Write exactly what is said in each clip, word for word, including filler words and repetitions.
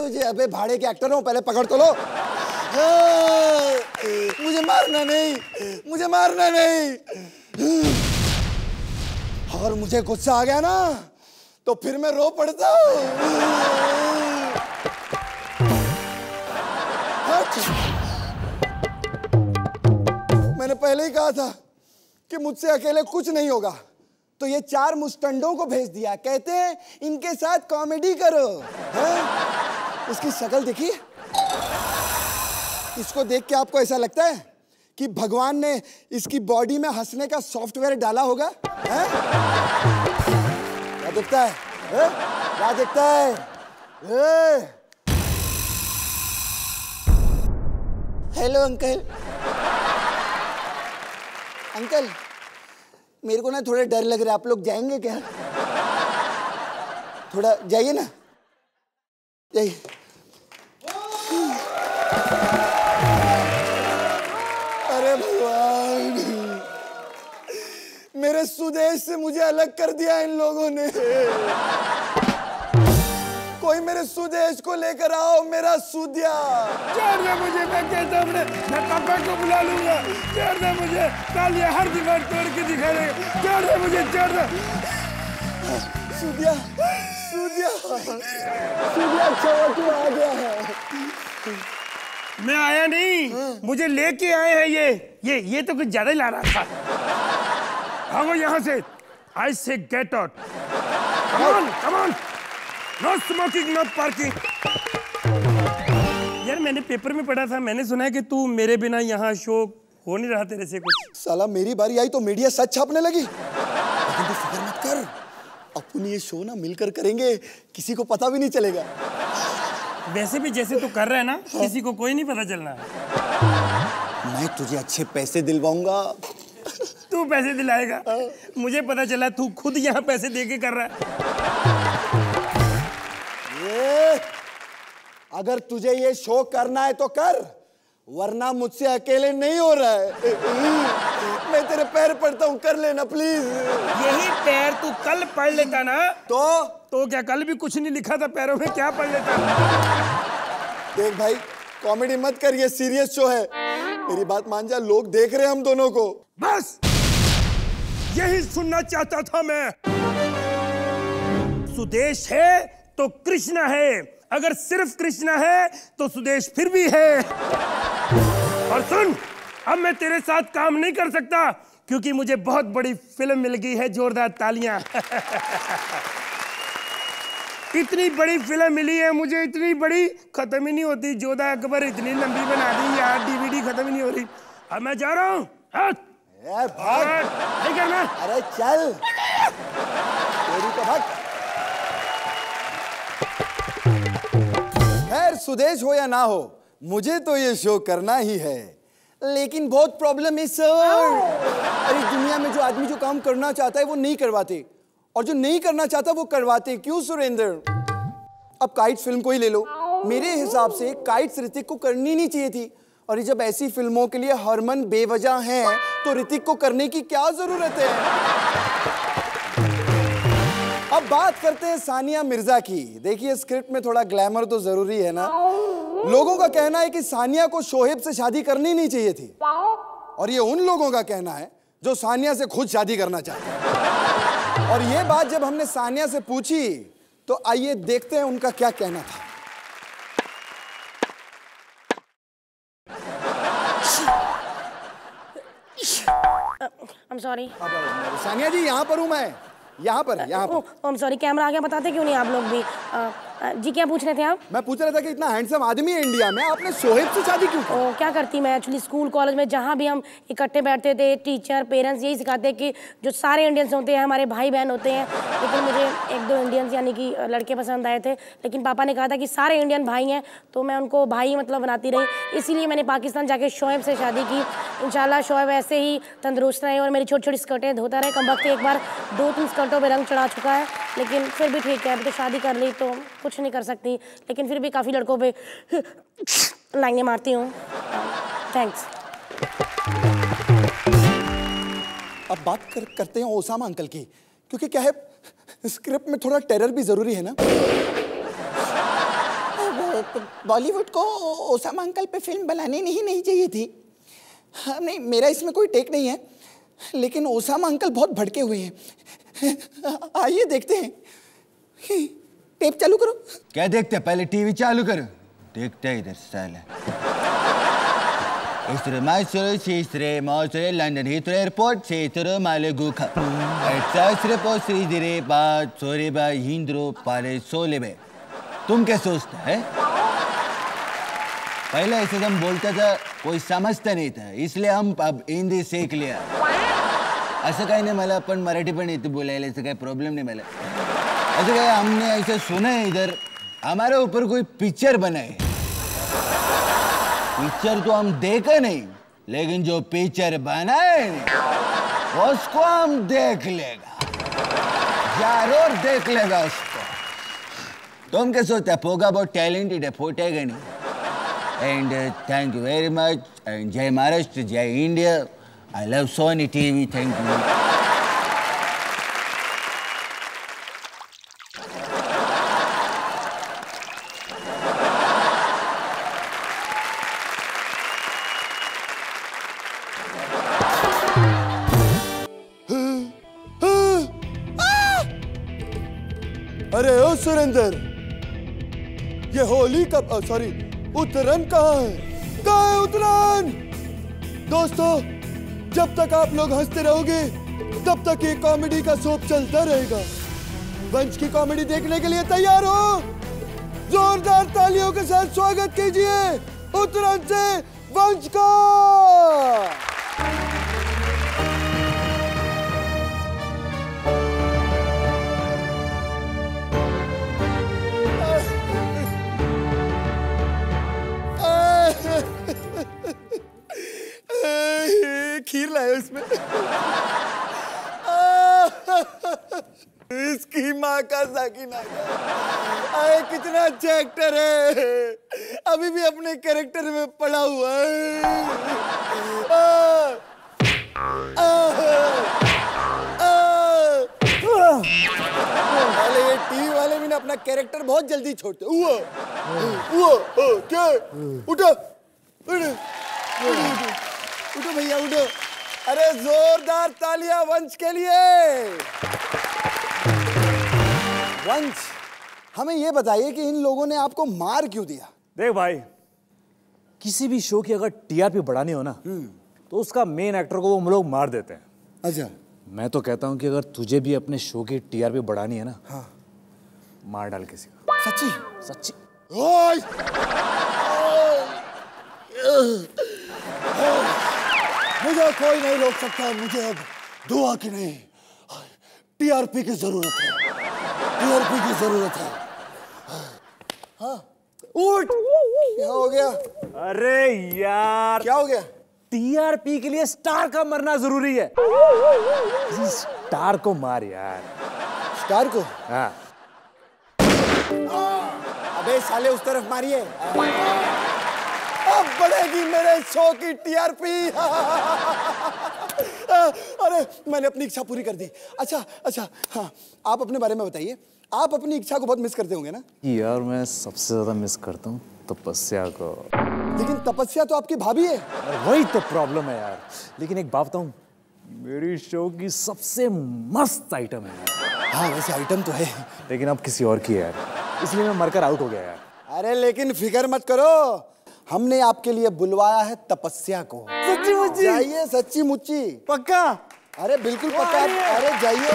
तुझे? अबे भाड़े के एक्टर हो, पहले पकड़ तो लो। मुझे मारना नहीं, मुझे मारना नहीं। और मुझे गुस्सा आ गया ना तो फिर मैं रो पड़ता हूँ। मैंने पहले ही कहा था कि मुझसे अकेले कुछ नहीं होगा, तो ये चार मुस्टंडों को भेज दिया। कहते हैं इनके साथ कॉमेडी करो। है? इसकी शक्ल देखिए। इसको देख के आपको ऐसा लगता है कि भगवान ने इसकी बॉडी में हंसने का सॉफ्टवेयर डाला होगा? है? क्या दिखता है? है? क्या दिखता है? Hello uncle. अंकल मेरे को ना थोड़ा डर लग रहा है, आप लोग जाएंगे क्या? थोड़ा जाइए ना, जाइए। अरे भगवान, मेरे सुदेश से मुझे अलग कर दिया इन लोगों ने। कोई मेरे सुदेश को लेकर आओ, मेरा सुदिया। छोड़ दे मुझे, मैं कहता हूँ मैं पापा को बुला लूंगा। छोड़ दे मुझे, कल ये हर दीवार तोड़ के दिखा देगा। छोड़ दे मुझे, छोड़ दे। सुदिया, सुदिया, सुदिया, अच्छा तू आ गया है। मैं आया नहीं, हाँ। मुझे लेके आए हैं ये ये ये तो कुछ ज्यादा ही ला रहा था। भागो यहाँ से। I say get out. Come on, come on. No smoking, no parking. यार मैंने पेपर में पढ़ा था, मैंने सुना है कि तू मेरे बिना यहाँ शो हो नहीं रहा तेरे से कुछ। साला मेरी बारी आई तो मीडिया सच छापने लगी। लेकिन तू फिक्र मत कर, अपन ये शो ना मिलकर करेंगे, किसी को पता भी नहीं चलेगा। वैसे भी जैसे तू कर रहा है ना, हाँ। किसी को कोई नहीं पता चलना। मैं तुझे अच्छे पैसे दिलवाऊंगा। तू पैसे दिलाएगा? हाँ। मुझे पता चला तू खुद यहाँ पैसे देके कर रहा है। ये, अगर तुझे ये शो करना है तो कर, वरना मुझसे अकेले नहीं हो रहा है। मैं तेरे पैर पड़ता हूँ, कर लेना प्लीज। यही पैर तू कल पढ़ लेता ना तो तो क्या कल भी कुछ नहीं लिखा था पैरों में, क्या पढ़ लेता? देख भाई, कॉमेडी मत कर, ये सीरियस शो है। मेरी बात मान जा, लोग देख रहे हैं हम दोनों को। बस यही सुनना चाहता था मैं। सुदेश है तो कृष्णा है, अगर सिर्फ कृष्णा है तो सुदेश फिर भी है। और सुन, अब मैं तेरे साथ काम नहीं कर सकता क्योंकि मुझे बहुत बड़ी फिल्म मिल गई है। जोरदार तालियां। इतनी बड़ी फिल्म मिली है मुझे, इतनी बड़ी, खत्म ही नहीं होती। जोधा अकबर इतनी लंबी बना दी यार, डीवीडी खत्म ही नहीं हो रही। अब मैं जा रहा हूँ। भाग नहीं करना। अरे चल, तेरी तो भाग। खैर सुदेश हो या ना हो, मुझे तो ये शो करना ही है। लेकिन बहुत प्रॉब्लम है सर। अरे दुनिया में जो आदमी जो काम करना चाहता है वो नहीं करवाते, और जो नहीं करना चाहता वो करवाते। क्यों सुरेंद्र? अब काइट्स फिल्म को ही ले लो। मेरे हिसाब से काइट्स ऋतिक को करनी नहीं चाहिए थी, और जब ऐसी फिल्मों के लिए हरमन बेवजह हैं तो ऋतिक को करने की क्या जरूरत है? अब बात करते हैं सानिया मिर्जा की। देखिए स्क्रिप्ट में थोड़ा ग्लैमर तो जरूरी है ना। लोगों का कहना है कि सानिया को शोहेब से शादी करनी नहीं चाहिए थी, और ये उन लोगों का कहना है जो सानिया से खुद शादी करना चाहते हैं। और ये बात जब हमने सानिया से पूछी तो आइए देखते हैं उनका क्या कहना था। I'm sorry. सानिया जी यहाँ पर हूँ मैं, यहाँ पर यहाँ पर। I'm sorry, कैमरा आ गया, बताते क्यों नहीं आप लोग भी? आ, जी क्या पूछ रहे थे आप? मैं पूछ रहा था कि इतना हैंडसम आदमी है इंडिया में, आपने शोहेब से शादी क्यों की? ओ, क्या करती मैं एक्चुअली स्कूल कॉलेज में जहाँ भी हम इकट्ठे बैठते थे, टीचर पेरेंट्स यही सिखाते कि जो सारे इंडियंस होते हैं हमारे भाई बहन होते हैं। लेकिन मुझे एक दो इंडियंस यानी कि लड़के पसंद आए थे, लेकिन पापा ने कहा था कि सारे इंडियन भाई हैं, तो मैं उनको भाई मतलब बनाती रही। इसीलिए मैंने पाकिस्तान जाके शोहेब से शादी की। इंशाल्लाह शोहेब ऐसे ही तंदुरुस्त रहे और मेरी छोटी छोटी स्कर्टें धोता रहे। कम वक्त एक बार दो तीन स्कर्टों पर रंग चढ़ा चुका है, लेकिन फिर भी ठीक है। अभी तो शादी कर ली तो कुछ नहीं कर सकती, लेकिन फिर भी काफ़ी लड़कों पे लाइनें मारती हूँ। थैंक्स। अब बात कर, करते हैं ओसामा अंकल की, क्योंकि क्या है स्क्रिप्ट में थोड़ा टेरर भी जरूरी है ना। बॉलीवुड को ओसामा अंकल पे फिल्म बनानी नहीं नहीं चाहिए थी। हाँ, नहीं मेरा इसमें कोई टेक नहीं है, लेकिन ओसामा अंकल बहुत भड़के हुए हैं। आइए देखते हैं। टेप चालू करो। क्या देखते हैं? पहले टीवी चालू करो। देखते हैं इधर साला। Istro Maestro, Sistre, Mostre, London Heathrow Airport, Sistro Maleguka. Exastre Postri Dire Ba, Soreba, Hindro, Pare, Solebe. तुम क्या सोचता है? पहले ऐसे हम बोलता था कोई समझता नहीं था, इसलिए हम अब हिंदी सीख लिया। असं काही नाही मला, पण मराठी पण येते बोलायला, ऐसे काही प्रॉब्लम नहीं मला। ऐसे काही हमने ऐसे सुना है इधर हमारे ऊपर कोई पिक्चर बनाए। पिक्चर तो हम देखा नहीं, लेकिन जो पिक्चर बनाए उसको हम देख लेगा, जरूर देख लेगा उसको। तुम क्या सोचते हो? पोगा बहुत टैलेंटेड है, फूटेगा नहीं। And thank you very much. And जय महाराष्ट्र, जय India. I love Sony TV. Thank you. अरे ओ सुरेंद्र, ये होली कब, सॉरी उत्तरायण कहाँ है? कहाँ है उत्तरायण? दोस्तों, जब तक आप लोग हंसते रहोगे तब तक ये कॉमेडी का सोप चलता रहेगा। वंश की कॉमेडी देखने के लिए तैयार हो? जोरदार तालियों के साथ स्वागत कीजिए उत्तरायण से वंश का। खीर लाए उसमें। इसकी माँ का साकिना आए, कितना अच्छा एक्टर है, अभी भी अपने कैरेक्टर में पड़ा हुआ है। आ, आ, आ, वाले ये टीवी वाले भी ना अपना कैरेक्टर बहुत जल्दी छोड़ते। हुआ, हुआ, क्या? उठो, उठो, उठो, उठो भैया उठो। अरे जोरदार तालियां वंश के लिए। वंश, हमें ये बताइए कि इन लोगों ने आपको मार क्यों दिया? देख भाई, किसी भी शो की अगर टीआरपी बढ़ानी हो ना तो उसका मेन एक्टर को वो हम लोग मार देते हैं। अच्छा, मैं तो कहता हूँ कि अगर तुझे भी अपने शो की टीआरपी बढ़ानी है ना, हाँ, मार डाल किसी को। सच्ची? सच्ची। ओए! मुझे कोई नहीं रोक सकता। मुझे अब दुआ की नहीं, टीआरपी की जरूरत है। टीआरपी की जरूरत है। हाँ, उठ। क्या हो गया? अरे यार, क्या हो गया? टीआरपी के लिए स्टार का मरना जरूरी है। किसी स्टार को मार यार। स्टार को? हाँ। अबे साले उस तरफ मारिए। अब बढ़ेगी मेरे शो की टीआरपी। अरे मैंने अपनी इच्छा पूरी कर दी। अच्छा अच्छा, हाँ, आप अपने बारे में बताइए। आप अपनी इच्छा को बहुत मिस करते होंगे ना? यार मैं सबसे ज्यादा मिस करता हूँ तपस्या को। लेकिन तपस्या तो आपकी भाभी है। वही तो प्रॉब्लम है यार। लेकिन एक बात बताऊँ, मेरी शो की सबसे मस्त आइटम है यार। हाँ वैसे आइटम तो है, लेकिन अब किसी और की है यार, इसलिए मैं मरकर आउट हो गया यार। अरे लेकिन फिक्र मत करो, हमने आपके लिए बुलवाया है तपस्या को। सच्ची मुच्ची? जाइए, सच्ची मुच्ची। पक्का? अरे बिल्कुल पक्का। अरे जाइए।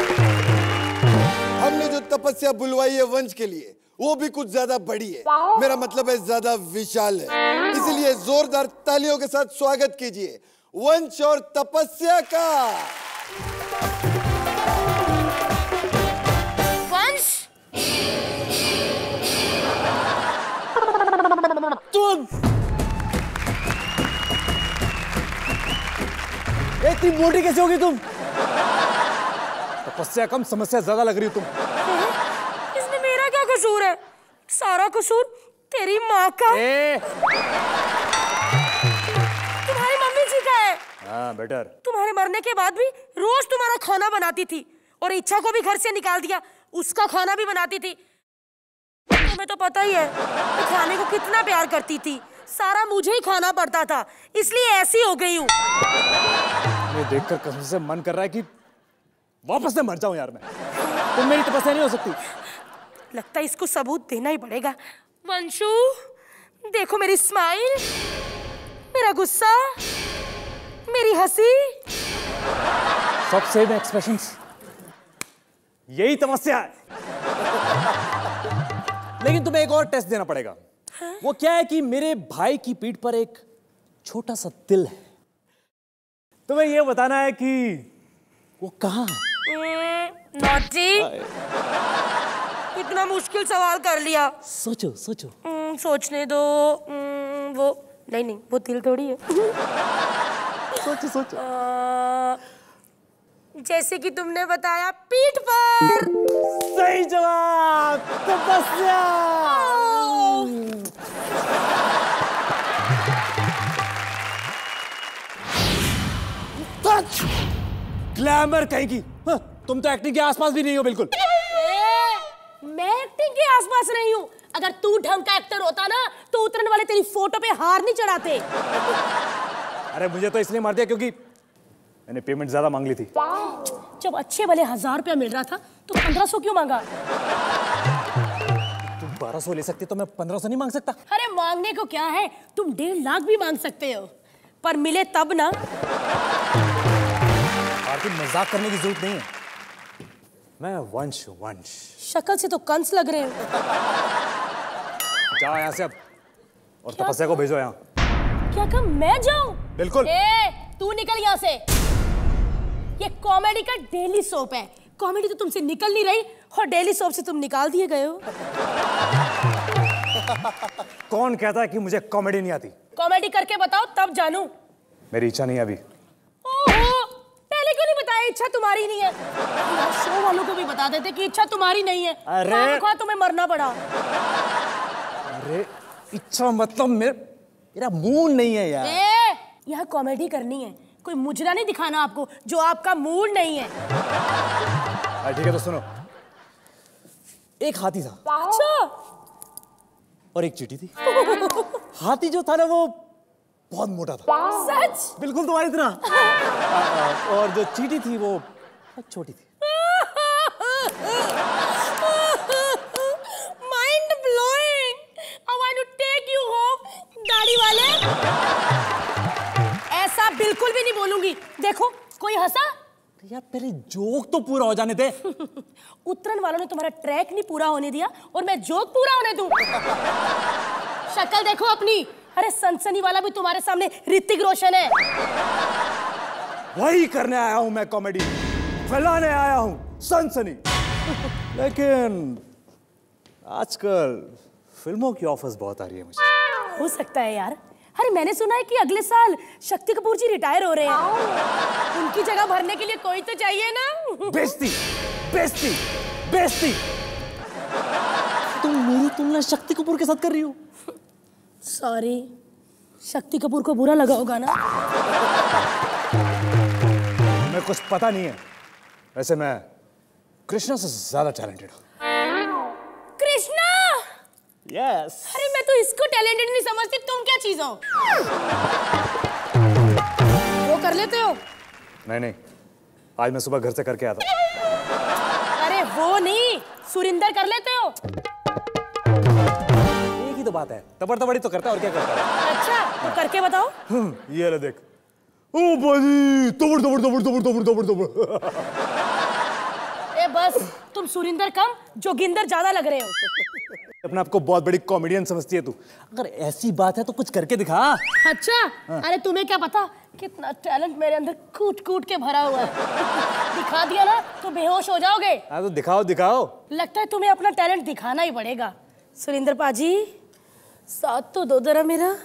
हमने जो तपस्या बुलवाई है वंश के लिए, वो भी कुछ ज्यादा बड़ी है। मेरा मतलब है ज्यादा विशाल है। इसलिए जोरदार तालियों के साथ स्वागत कीजिए वंश और तपस्या का। वंश, तुम इतनी मोटी कैसे होगी तुम? तपस्या कम, समस्या ज्यादा लग रही हो तुम। इसमें मेरा क्या कसूर है? सारा कसूर तेरी माँ का। ए! तुम्हारी मम्मी जी का है। हाँ बेटर। तुम्हारे मरने के बाद भी रोज तुम्हारा खाना बनाती थी, और इच्छा को भी घर से निकाल दिया, उसका खाना भी बनाती थी। तुम्हें तो पता ही है मैं खाने को कितना प्यार करती थी, सारा मुझे ही खाना पड़ता था, इसलिए ऐसी हो गई हूँ। मैं देखकर कसम से मन कर रहा है कि वापस से मर जाऊं यार मैं। तुम मेरी तपस्या नहीं हो सकती। लगता है इसको सबूत देना ही पड़ेगा। वंशु देखो मेरी स्माइल, मेरा गुस्सा, मेरी हंसी, सब सेम एक्सप्रेशंस। यही तपस्या है। लेकिन तुम्हें एक और टेस्ट देना पड़ेगा। हाँ? वो क्या है कि मेरे भाई की पीठ पर एक छोटा सा तिल है। तुम्हें ये बताना है कि वो कहाँ है। नॉटी, इतना मुश्किल सवाल कर लिया। सोचो सोचो। mm, सोचने दो। mm, वो नहीं नहीं वो तिल थोड़ी है। सोचो सोचो। आ, जैसे कि तुमने बताया पीठ पर। सही जवाब, तपस्या। ग्लैमर कहीं की। हाँ, तुम तो एक्टिंग के आसपास भी नहीं हो बिल्कुल। ए, मैं एक्टिंग के आसपास नहीं हूँ। अगर तू ढंग का एक्टर होता ना तो उतरने वाले तेरी फोटो पे हार नहीं चढ़ाते। अरे मुझे तो इसलिए मार दिया क्योंकि मैंने पेमेंट ज्यादा मांग ली थी। जब अच्छे वाले हजार रुपया मिल रहा था तो पंद्रह सौ क्यों मांगा? तुम बारह सौ ले सकती तो मैं पंद्रह सौ नहीं मांग सकता। अरे मांगने को क्या है, तुम डेढ़ लाख भी मांग सकते हो, पर मिले तब ना। आरती मजाक करने की जरूरत नहीं है। मैं वंश वंश। शक्ल से तो कंस लग रहे हो। जाओ यहाँ से अब और तपस्या को भेजो यहाँ। क्या कम मैं जाऊँ? बिल्कुल। ए, तू निकल यहाँ से। ये कॉमेडी का डेली सोप है। कॉमेडी तो तुमसे निकल नहीं रही और डेली सोप से तुम निकाल दिए गए हो। कौन कहता है कि मुझे कॉमेडी नहीं आती? कॉमेडी करके बताओ तब जानू। मेरी इच्छा नहीं है अभी। ओहो, पहले क्यों नहीं बताया इच्छा तुम्हारी नहीं है? शो वालों को भी बता देते कि इच्छा तुम्हारी नहीं है। अरे खा तुम्हें मरना पड़ा। अरे इच्छा मतलब मेरे मेरा मूड नहीं है यार। ए, यहाँ कॉमेडी करनी है, कोई मुजरा नहीं दिखाना आपको जो आपका मूड नहीं है। ठीक है तो सुनो। एक हाथी था। अच्छा। और एक चींटी थी। हाथी जो था ना वो बहुत मोटा था। सच? बिल्कुल तुम्हारी तरह। और जो चींटी थी वो बहुत छोटी थी। Mind blowing. I want to take you home दाढ़ी वाले। ऐसा बिल्कुल भी नहीं बोलूंगी। देखो कोई हंसा? यार पहले जोक तो पूरा हो जाने दे। उतरन वालों ने तुम्हारा ट्रैक नहीं पूरा होने दिया और मैं जोक पूरा होने दूं? शक्ल देखो अपनी। अरे सनसनी वाला भी तुम्हारे सामने ऋतिक रोशन है। वही करने आया हूं मैं, कॉमेडी फैलाने आया हूं, सनसनी। लेकिन आजकल फिल्मों की ऑफर्स बहुत आ रही है मुझे। हो सकता है यार। अरे मैंने सुना है कि अगले साल शक्ति कपूर जी रिटायर हो रहे हैं। उनकी जगह भरने के लिए कोई तो चाहिए ना। बेइज्जती, बेइज्जती, बेइज्जती। तुम मेरी तुलना शक्ति कपूर के साथ कर रही हो। सॉरी, शक्ति कपूर को बुरा लगा होगा ना। मैं कुछ पता नहीं है। वैसे मैं कृष्णा से ज्यादा टैलेंटेड हूँ। कृष्णा? यस। अरे मैं तो इसको टैलेंटेड नहीं समझती, तुम क्या चीज हो? वो कर लेते हो? नहीं नहीं, आज मैं सुबह घर से करके आया था। अरे वो नहीं, सुरिंदर कर लेते हो? एक ही तो बात है, तबड़ तबड़ी तो करता है और क्या करता है। अच्छा तो करके बताओ। ये ले देख। ओ बाजी, तबड़ तबड़ तबड़ तबड़ तबड़ तबड़ तबड़। ए बस, तुम सुरिंदर कम जोगिंदर ज्यादा लग रहे हो। अपने आप को बहुत बड़ी कॉमेडियन समझती है तू। अगर ऐसी बात है तो कुछ करके दिखा। अच्छा हाँ। अरे तुम्हें क्या पता कितना टैलेंट मेरे अंदर कूट कूट के भरा हुआ है। दिखा दिया ना तो बेहोश हो जाओगे। हाँ तो दिखाओ दिखाओ। लगता है तुम्हें अपना टैलेंट दिखाना ही पड़ेगा। सुरिंदर पाजी, साथ तो दो जरा मेरा।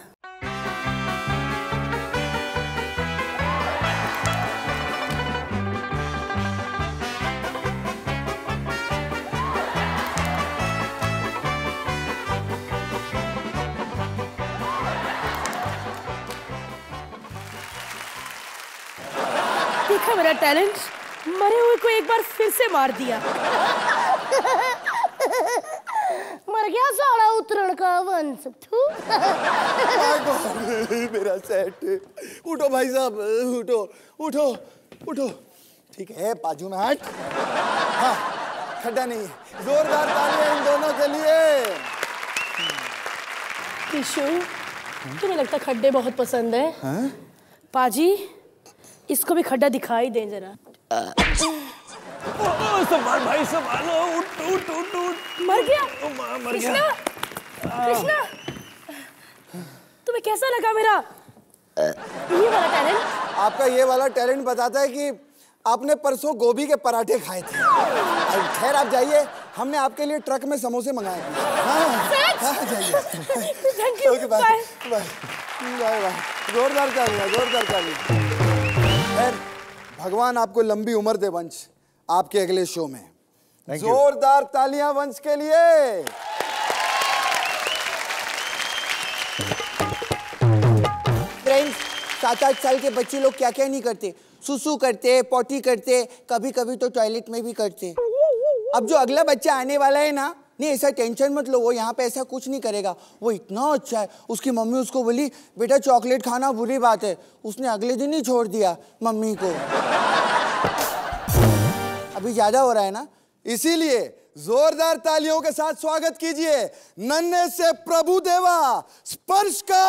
देखा मेरा टैलेंट, मरे हुए को एक बार फिर से मार दिया। मर गया साड़ा उतरण का वंश। थू। मेरा सेट। उठो भाई साहब, उठो उठो उठो। ठीक है, बाजू में हट। हाँ, खड्डा नहीं है। जोरदार तालियां इन दोनों के लिए। किशु, तुम्हें लगता खड्डे बहुत पसंद है? हाँ? पाजी, इसको भी खड्डा दिखाई दे जरा। संभाल भाई, संभालो। उठ उठ उठ उठ। मर गया? मर गया। कृष्णा, तुम्हें कैसा लगा मेरा ये वाला टैलेंट? आपका ये वाला टैलेंट बताता है कि आपने परसों गोभी के पराठे खाए थे। खैर आप जाइए, हमने आपके लिए ट्रक में समोसे मंगाए थे। हाँ, हाँ, जाइए। Thank you. Bye bye bye bye. जोरदार तालियां, जोरदार तालियां। खैर भगवान आपको लंबी उम्र दे वंश, आपके अगले शो में। जोरदार तालियां वंश के लिए। फ्रेंड्स, सात आठ साल के बच्चे लोग क्या क्या नहीं करते, सुसु करते, पॉटी करते, कभी कभी तो टॉयलेट में भी करते। अब जो अगला बच्चा आने वाला है ना, नहीं ऐसा टेंशन मत लो, वो यहाँ पे ऐसा कुछ नहीं करेगा। वो इतना अच्छा है, उसकी मम्मी उसको बोली बेटा चॉकलेट खाना बुरी बात है, उसने अगले दिन ही छोड़ दिया मम्मी को। अभी ज्यादा हो रहा है ना, इसीलिए जोरदार तालियों के साथ स्वागत कीजिए नन्हे से प्रभु देवा स्पर्श का।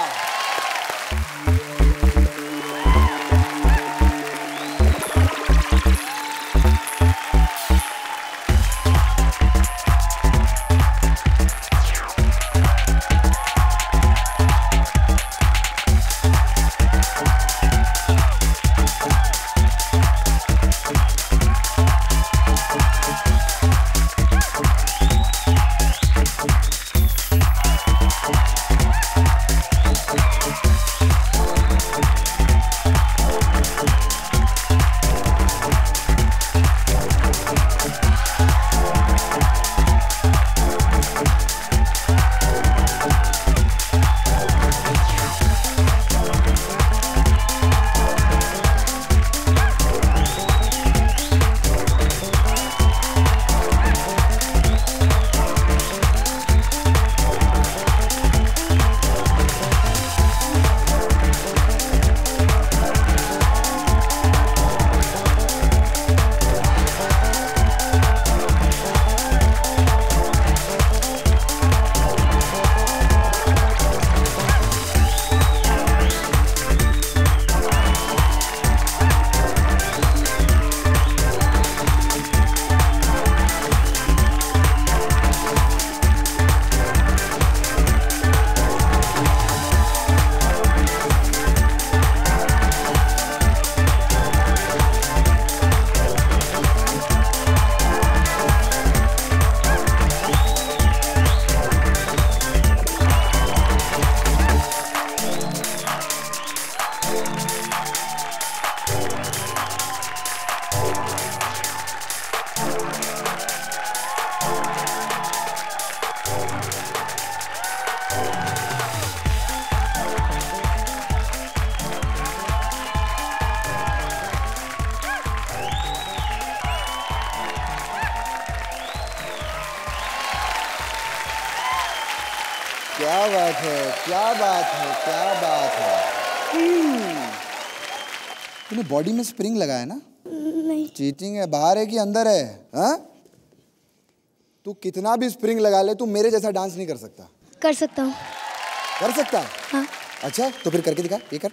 क्या बात है, क्या बात है, क्या बात है। तूने बॉडी में स्प्रिंग लगाया ना? नहीं। चीटिंग है, बाहर है कि अंदर है? हाँ? तू कितना भी स्प्रिंग लगा ले, तू मेरे जैसा डांस नहीं कर सकता। कर सकता हूँ। कर सकता है? हाँ। अच्छा तो फिर करके दिखा, ये कर।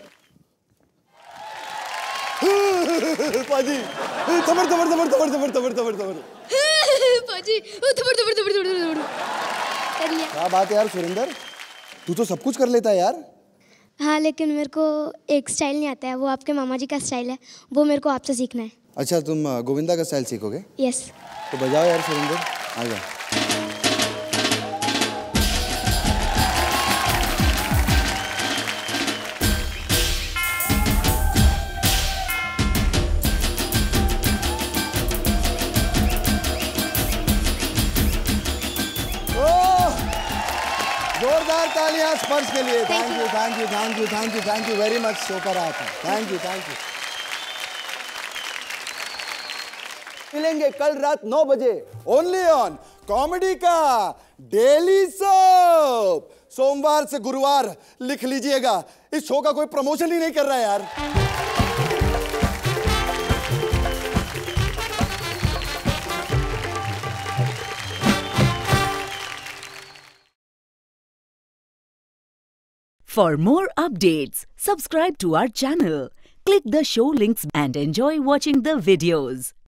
पाजी, थमर थमर थमर थमर थमर थमर थमर थमर। पाजी, थमर थमर थमर थमर थमर। कर लिया। क्या बात है यार सुरेंद्र, तू तो सब कुछ कर लेता है यार। हाँ लेकिन मेरे को एक स्टाइल नहीं आता है, वो आपके मामा जी का स्टाइल है, वो मेरे को आपसे सीखना है। अच्छा तुम गोविंदा का स्टाइल सीखोगे? यस। तो बजाओ यार सुरेंद्र, आ जाओ। जोरदार तालियां स्पर्श के लिए। Thank you thank you thank you thank you thank you very much. Show कर रहा था। Thank you thank you. मिलेंगे कल रात नौ बजे ओनली ऑन कॉमेडी का डेली सोप, सोमवार से गुरुवार। लिख लीजिएगा, इस शो का कोई प्रमोशन ही नहीं कर रहा है यार। For more updates, subscribe to our channel, click the show links and enjoy watching the videos.